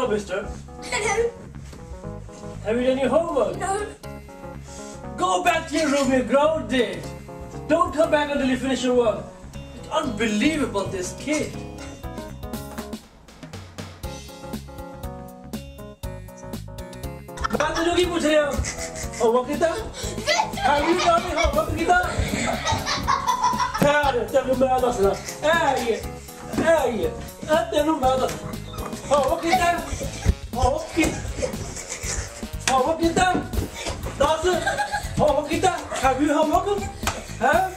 Hello, mister. Hello. Have you done your homework? No. Go back to your room, you grown did. Don't come back until you finish your work. It's unbelievable, this kid. मैं तुझे क्यों पूछ रही हूँ? Homework कितना? Have you done your homework कितना? Här, तेरे मैं आता था. ये, तेरे मैं आता था. Homework कितना? Homework कितना? 10. Homework कितना? Have you homework? Huh?